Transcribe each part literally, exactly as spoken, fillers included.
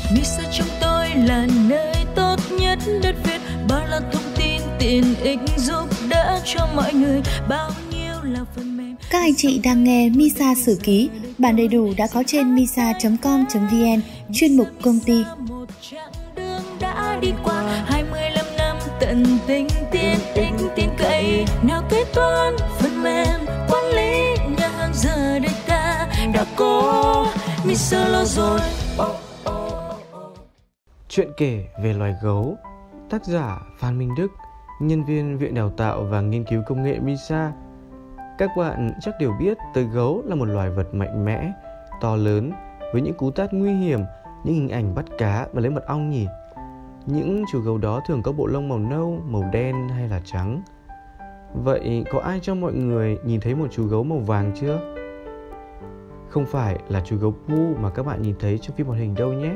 Misa trong tôi là nơi tốt nhất đất Việt, bao là thông tin tiện ích giúp đỡ cho mọi người, bao nhiêu là phần mềm. Các anh chị đang nghe Misa Sử Ký, bản đầy đủ đã có trên misa chấm com chấm vn, chuyên mục công ty. Một chặng đường đã đi qua hai mươi lăm năm tận tình tiện ích tin cậy, nào kế toán phần mềm quản lý nhà hàng, giờ đây ta đã có Misa lo rồi. Chuyện kể về loài gấu. Tác giả Phan Minh Đức, nhân viên Viện Đào tạo và Nghiên cứu Công nghệ Misa. Các bạn chắc đều biết tới gấu là một loài vật mạnh mẽ, to lớn, với những cú tát nguy hiểm, những hình ảnh bắt cá và lấy mật ong nhỉ. Những chú gấu đó thường có bộ lông màu nâu, màu đen hay là trắng. Vậy có ai trong mọi người nhìn thấy một chú gấu màu vàng chưa? Không phải là chú gấu Pooh mà các bạn nhìn thấy trong phim hoạt hình đâu nhé.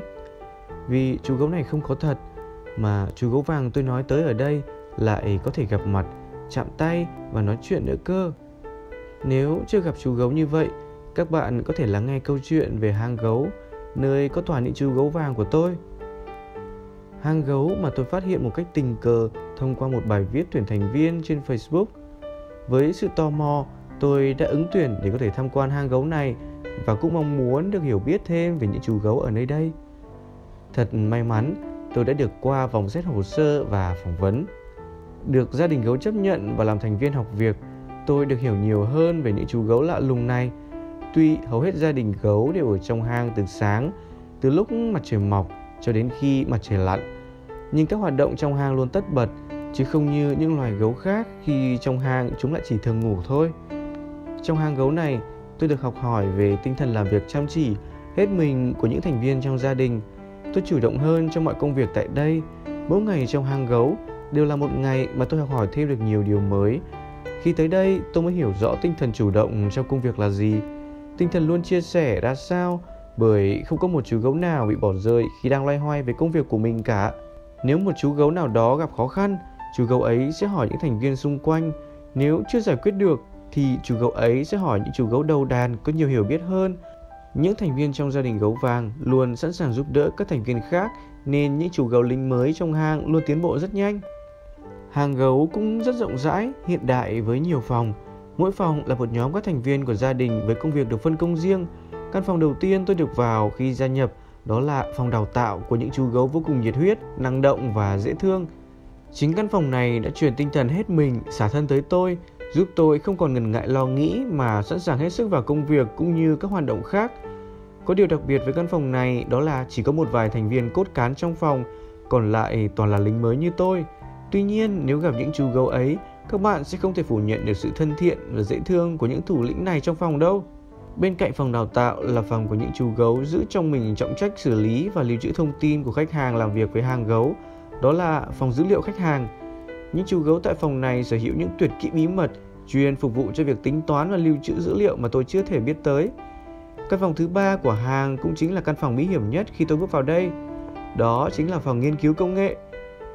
Vì chú gấu này không có thật, mà chú gấu vàng tôi nói tới ở đây lại có thể gặp mặt, chạm tay và nói chuyện nữa cơ. Nếu chưa gặp chú gấu như vậy, các bạn có thể lắng nghe câu chuyện về hang gấu, nơi có toàn những chú gấu vàng của tôi. Hang gấu mà tôi phát hiện một cách tình cờ thông qua một bài viết tuyển thành viên trên Facebook. Với sự tò mò, tôi đã ứng tuyển để có thể tham quan hang gấu này và cũng mong muốn được hiểu biết thêm về những chú gấu ở nơi đây. Thật may mắn, tôi đã được qua vòng xét hồ sơ và phỏng vấn. Được gia đình gấu chấp nhận và làm thành viên học việc, tôi được hiểu nhiều hơn về những chú gấu lạ lùng này. Tuy hầu hết gia đình gấu đều ở trong hang từ sáng, từ lúc mặt trời mọc cho đến khi mặt trời lặn, nhưng các hoạt động trong hang luôn tất bật, chứ không như những loài gấu khác khi trong hang chúng lại chỉ thường ngủ thôi. Trong hang gấu này, tôi được học hỏi về tinh thần làm việc chăm chỉ, hết mình của những thành viên trong gia đình. Tôi chủ động hơn trong mọi công việc tại đây. Mỗi ngày trong hang gấu đều là một ngày mà tôi học hỏi thêm được nhiều điều mới. Khi tới đây, tôi mới hiểu rõ tinh thần chủ động trong công việc là gì, tinh thần luôn chia sẻ ra sao, bởi không có một chú gấu nào bị bỏ rơi khi đang loay hoay về công việc của mình cả. Nếu một chú gấu nào đó gặp khó khăn, chú gấu ấy sẽ hỏi những thành viên xung quanh. Nếu chưa giải quyết được, thì chú gấu ấy sẽ hỏi những chú gấu đầu đàn có nhiều hiểu biết hơn. Những thành viên trong gia đình gấu vàng luôn sẵn sàng giúp đỡ các thành viên khác, nên những chú gấu lính mới trong hang luôn tiến bộ rất nhanh. Hang gấu cũng rất rộng rãi, hiện đại với nhiều phòng. Mỗi phòng là một nhóm các thành viên của gia đình với công việc được phân công riêng. Căn phòng đầu tiên tôi được vào khi gia nhập đó là phòng đào tạo của những chú gấu vô cùng nhiệt huyết, năng động và dễ thương. Chính căn phòng này đã truyền tinh thần hết mình, xả thân tới tôi, giúp tôi không còn ngần ngại lo nghĩ mà sẵn sàng hết sức vào công việc cũng như các hoạt động khác. Có điều đặc biệt với căn phòng này đó là chỉ có một vài thành viên cốt cán trong phòng, còn lại toàn là lính mới như tôi. Tuy nhiên, nếu gặp những chú gấu ấy, các bạn sẽ không thể phủ nhận được sự thân thiện và dễ thương của những thủ lĩnh này trong phòng đâu. Bên cạnh phòng đào tạo là phòng của những chú gấu giữ trong mình trọng trách xử lý và lưu trữ thông tin của khách hàng làm việc với hang gấu. Đó là phòng dữ liệu khách hàng. Những chú gấu tại phòng này sở hữu những tuyệt kỹ bí mật chuyên phục vụ cho việc tính toán và lưu trữ dữ liệu mà tôi chưa thể biết tới. Căn phòng thứ ba của hang cũng chính là căn phòng bí hiểm nhất khi tôi bước vào đây. Đó chính là phòng nghiên cứu công nghệ.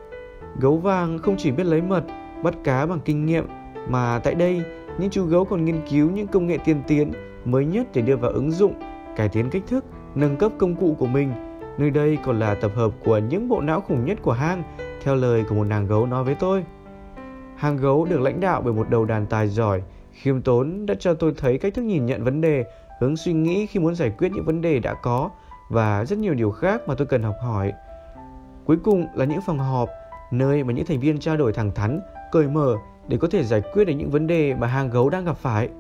Gấu vàng không chỉ biết lấy mật, bắt cá bằng kinh nghiệm, mà tại đây những chú gấu còn nghiên cứu những công nghệ tiên tiến mới nhất để đưa vào ứng dụng, cải tiến cách thức, nâng cấp công cụ của mình. Nơi đây còn là tập hợp của những bộ não khủng nhất của hang, theo lời của một nàng gấu nói với tôi. Hang gấu được lãnh đạo bởi một đầu đàn tài giỏi, khiêm tốn đã cho tôi thấy cách thức nhìn nhận vấn đề, hướng suy nghĩ khi muốn giải quyết những vấn đề đã có và rất nhiều điều khác mà tôi cần học hỏi. Cuối cùng là những phòng họp, nơi mà những thành viên trao đổi thẳng thắn, cởi mở để có thể giải quyết được những vấn đề mà hang gấu đang gặp phải.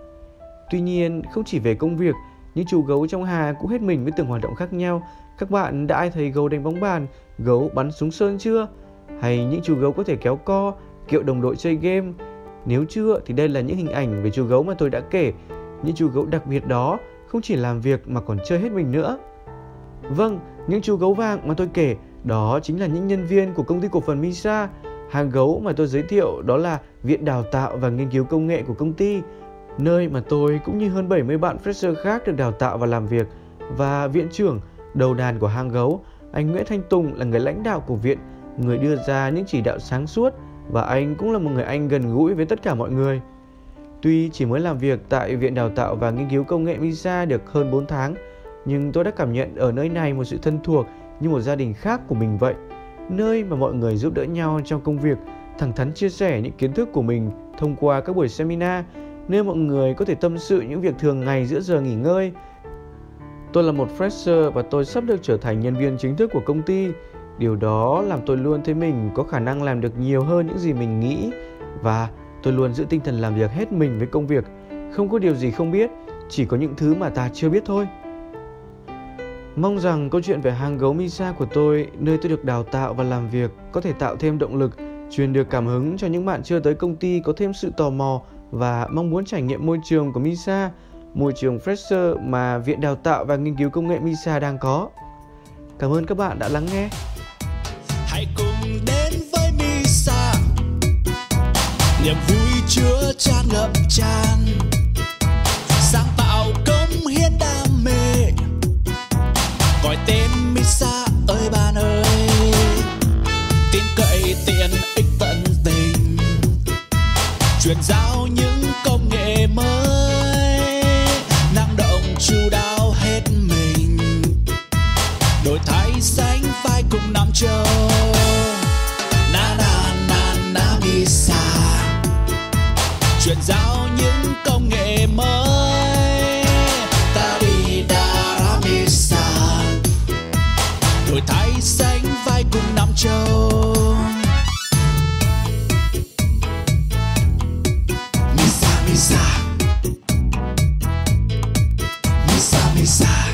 Tuy nhiên, không chỉ về công việc, những chú gấu trong hang cũng hết mình với từng hoạt động khác nhau. Các bạn đã ai thấy gấu đánh bóng bàn, gấu bắn súng sơn chưa? Hay những chú gấu có thể kéo co, kiệu đồng đội chơi game? Nếu chưa thì đây là những hình ảnh về chú gấu mà tôi đã kể. Những chú gấu đặc biệt đó không chỉ làm việc mà còn chơi hết mình nữa. Vâng, những chú gấu vàng mà tôi kể đó chính là những nhân viên của công ty cổ phần Misa. Hang gấu mà tôi giới thiệu đó là Viện Đào tạo và Nghiên cứu Công nghệ của công ty, nơi mà tôi cũng như hơn bảy mươi bạn fresher khác được đào tạo và làm việc. Và viện trưởng, đầu đàn của hang gấu, anh Nguyễn Thanh Tùng là người lãnh đạo của viện, người đưa ra những chỉ đạo sáng suốt, và anh cũng là một người anh gần gũi với tất cả mọi người. Tuy chỉ mới làm việc tại Viện Đào tạo và Nghiên cứu Công nghệ Misa được hơn bốn tháng, nhưng tôi đã cảm nhận ở nơi này một sự thân thuộc, như một gia đình khác của mình vậy, nơi mà mọi người giúp đỡ nhau trong công việc, thẳng thắn chia sẻ những kiến thức của mình thông qua các buổi seminar, nơi mọi người có thể tâm sự những việc thường ngày giữa giờ nghỉ ngơi. Tôi là một fresher và tôi sắp được trở thành nhân viên chính thức của công ty. Điều đó làm tôi luôn thấy mình có khả năng làm được nhiều hơn những gì mình nghĩ, và tôi luôn giữ tinh thần làm việc hết mình với công việc. Không có điều gì không biết, chỉ có những thứ mà ta chưa biết thôi. Mong rằng câu chuyện về hang gấu Misa của tôi, nơi tôi được đào tạo và làm việc, có thể tạo thêm động lực, truyền được cảm hứng cho những bạn chưa tới công ty có thêm sự tò mò và mong muốn trải nghiệm môi trường của Misa, môi trường fresher mà Viện Đào tạo và Nghiên cứu Công nghệ Misa đang có. Cảm ơn các bạn đã lắng nghe. Hãy cùng đến với Misa, niềm vui chứa chan ngập tràn, sáng tạo cống hiến đam mê, gọi tên Misa ơi bạn ơi, tin cậy tiện ích tận tình, truyền giao những công nghệ mới, năng động chu đáo hết mình, đổi thay sánh vai cùng Nam Châu. Na na na na Misa, truyền giao những công nghệ mới. Ta đi đà ra Misa, đổi thay sánh vai cùng Nam Châu. Misa Misa, Misa Misa,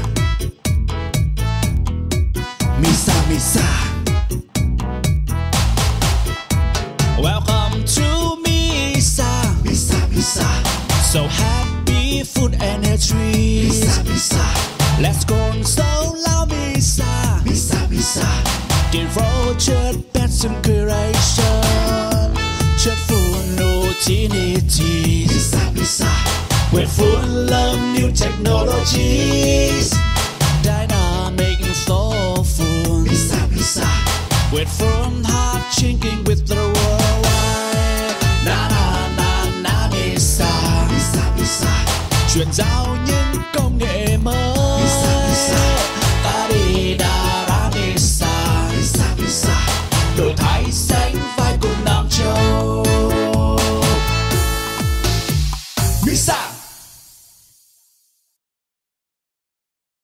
Misa Misa. Welcome to Misa, Misa Misa. So happy food energy. Misa Misa. Let's go so loud Misa, Misa Misa. Devoted passion creation, just full nutrition. Misa Misa. We're full of new technologies, dynamic and soulful. Misa Misa. We're from heart chinking with the world.